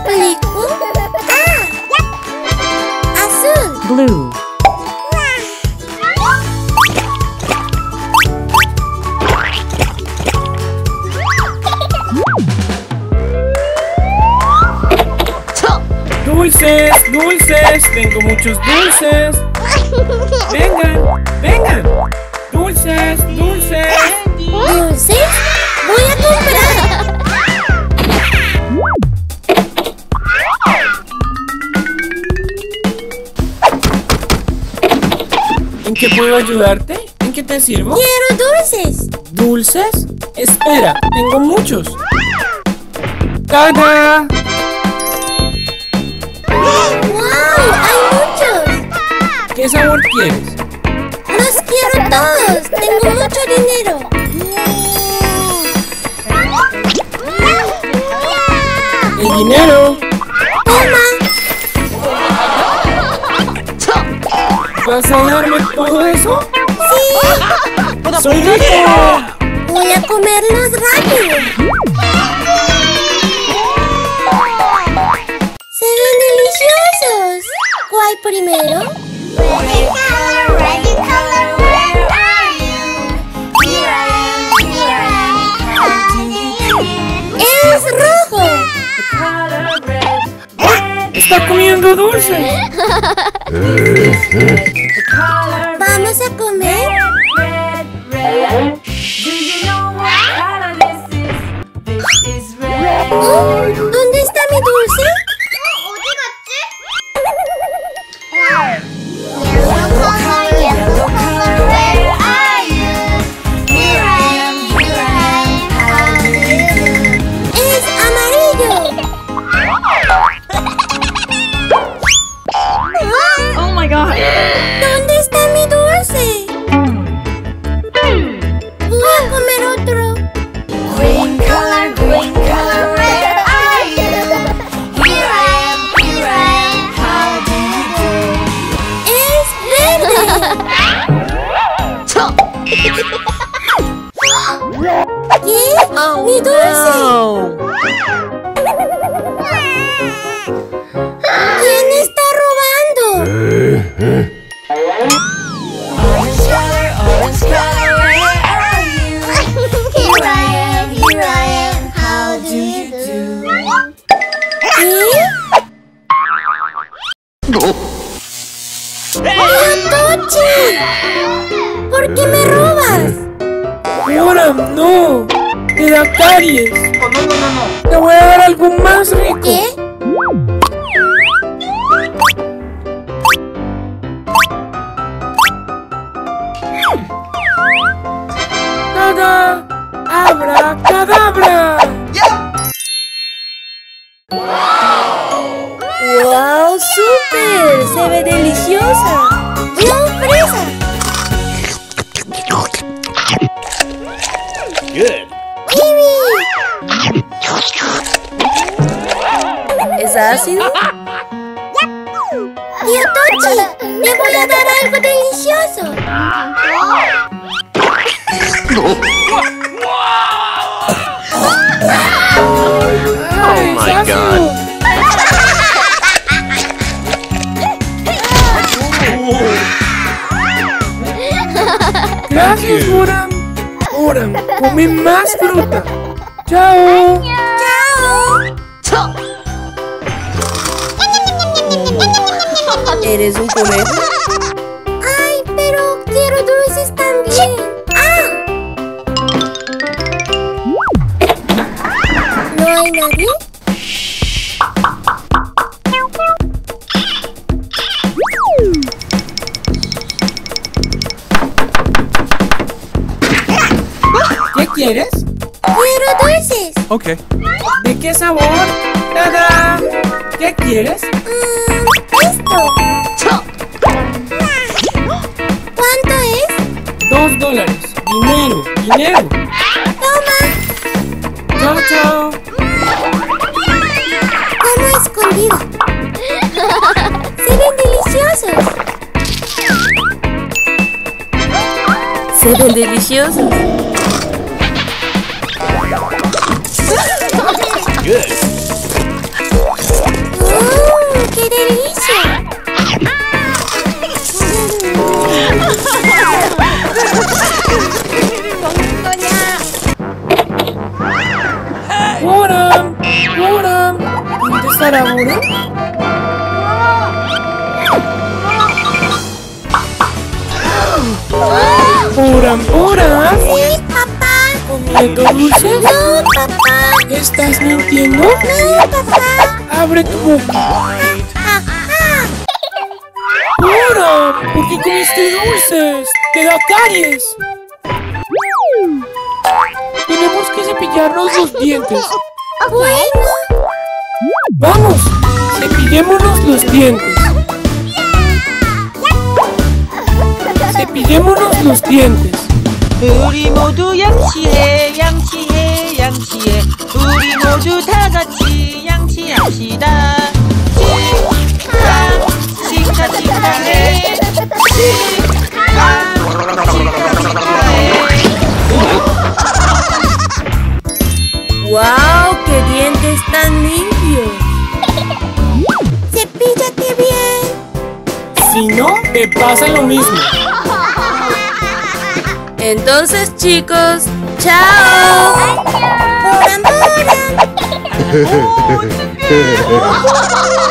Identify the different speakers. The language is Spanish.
Speaker 1: aplico? Azul.
Speaker 2: Blue.
Speaker 3: Dulces, dulces, tengo muchos dulces. Vengan, vengan. Dulces, dulces.
Speaker 1: ¿Dulces? Voy a comprar.
Speaker 3: ¿En qué puedo ayudarte? ¿En qué te sirvo?
Speaker 1: Quiero dulces.
Speaker 3: ¿Dulces? Espera, tengo muchos. ¡Tada!
Speaker 1: ¡Wow! ¡Hay muchos!
Speaker 3: ¿Qué sabor quieres?
Speaker 1: ¡Los quiero todos! ¡Tengo mucho dinero!
Speaker 3: ¡El dinero!
Speaker 1: ¡Toma!
Speaker 3: ¿Vas a darme todo eso?
Speaker 1: ¡Sí!
Speaker 3: ¡Soy rico!
Speaker 1: ¡Voy a comerlos rápido! ¡Se ven deliciosos! ¿Cuál primero?
Speaker 4: Red color, where are you? Here I am, how do you do?
Speaker 1: ¡Es rojo!
Speaker 4: The color red,
Speaker 3: ¡Está comiendo dulce!
Speaker 4: the color
Speaker 1: ¿Vamos a comer?
Speaker 4: red, red. Do you know what color this is? This is red.
Speaker 1: Oh, ¿dónde está mi dulce?
Speaker 4: Yellow color, where are you? Here I am, how do you do?
Speaker 1: ¡Es amarillo!
Speaker 2: Oh my god.
Speaker 1: ¿Dónde está mi dulce? Voy a comer otro.
Speaker 4: Green color, where are you? Here I am, how do you do?
Speaker 1: ¡Es verde! ¿Qué? ¡Mi dulce!
Speaker 2: No.
Speaker 1: ¿Quién está robando?
Speaker 4: Orange color, where are you? Here I am, how do you do?
Speaker 1: ¿Qué? ¡Tochi! ¿Por qué me robas?
Speaker 3: ¡Boram, no! ¡Te da caries! ¡No! ¡Te voy a dar algo más rico!
Speaker 1: ¿Qué?
Speaker 3: ¡Tada! ¡Abra cadabra!
Speaker 1: ¡Wow! ¡Súper! ¡Se ve deliciosa! ¡Yo, fresa! ¡Kiwi! ¿Es ácido? ¡Tío Tochi! ¡Te voy a dar algo delicioso!
Speaker 3: ¡Oh, my God! Gracias, Boram. Boram, come más fruta. ¡Chao!
Speaker 1: ¡Chao!
Speaker 2: ¿Eres un conejo?
Speaker 1: ¡Ay, pero quiero dulces también! ¡Ah! ¿No hay nadie?
Speaker 3: ¿Qué quieres?
Speaker 1: ¡Quiero dulces!
Speaker 3: Ok. ¿De qué sabor? ¡Tada! ¿Qué quieres?
Speaker 1: Esto. ¿Cuánto es?
Speaker 3: $2. Dinero, dinero.
Speaker 1: Toma.
Speaker 3: Chao, chao.
Speaker 1: Como escondido. Se ven deliciosos.
Speaker 2: Se ven deliciosos.
Speaker 3: pasar ahora? Boram, Boram.
Speaker 1: Sí, papá.
Speaker 3: ¿Comiendo dulces?
Speaker 1: No, papá.
Speaker 3: ¿Estás mintiendo?
Speaker 1: No, papá.
Speaker 3: Abre tu boca. Boram, ¿por qué comiste dulces? ¡Te da caries! Tenemos que cepillarnos los dientes.
Speaker 1: Bueno.
Speaker 3: ¡Vamos! Cepillémonos los dientes. Cepillémonos los dientes.
Speaker 5: 우리 모두 양치해 양치해 양치해 우리 모두 다 같이 양치합시다. 칭찬 칭찬해
Speaker 2: ¡Wow! ¡Qué dientes tan limpios!
Speaker 1: Cepíllate bien.
Speaker 3: Si no, te pasa lo mismo.
Speaker 2: Entonces, chicos, ¡chao!
Speaker 1: Boram, Boram.